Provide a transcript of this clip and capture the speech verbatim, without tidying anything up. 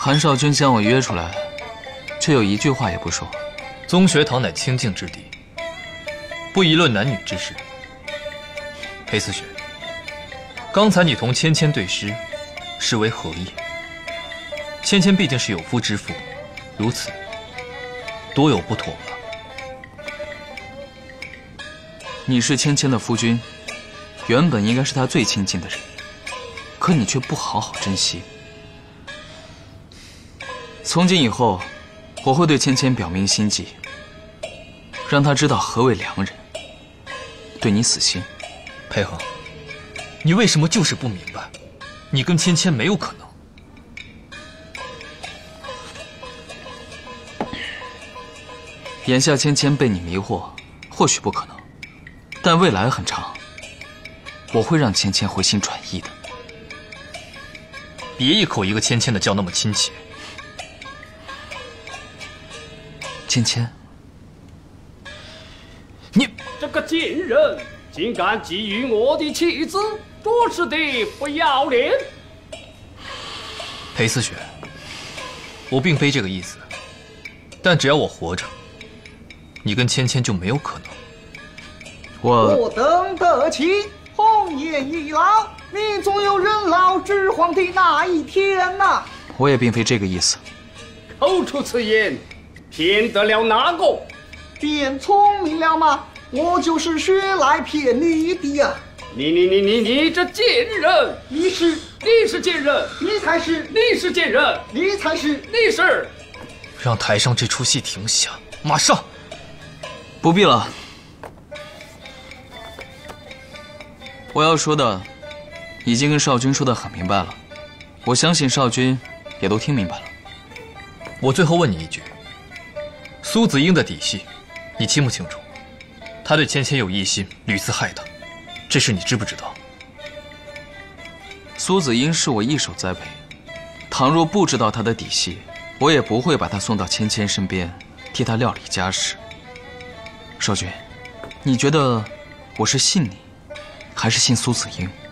韩少君将我约出来，却有一句话也不说。 宗学堂乃清静之地，不宜论男女之事。裴思雪，刚才你同芊芊对诗，是为何意？芊芊毕竟是有夫之妇，如此多有不妥吧？ 你是芊芊的夫君，原本应该是她最亲近的人，可你却不好好珍惜。从今以后，我会对芊芊表明心迹，让她知道何为良人，对你死心。 裴恒，你为什么就是不明白？你跟芊芊没有可能。 眼下芊芊被你迷惑，或许不可能，但未来很长，我会让芊芊回心转意的。 别一口一个芊芊的叫那么亲切。 芊芊， 你这个贱人竟敢觊觎我的妻子，着实的不要脸！ 裴思雪，我并非这个意思，但只要我活着，你跟芊芊就没有可能。 我我等得起，红颜已老，你总有人老珠黄的那一天呐、啊！ 我也并非这个意思。 口出此言，骗得了哪个？ 变聪明了吗？我就是学来骗你的呀！ 你你你你你这贱人！ 你是你是贱人！ 你才是你是贱人！ 你才是你是！ 让台上这出戏停下，马上！ 不必了，我要说的已经跟少君说得很明白了，我相信少君也都听明白了。 我最后问你一句，苏子英的底细，你清不清楚？他对芊芊有异心，屡次害她，这事你知不知道？ 苏子英是我一手栽培，倘若不知道他的底细，我也不会把他送到芊芊身边，替他料理家事。少君，你觉得我是信你，还是信苏子英？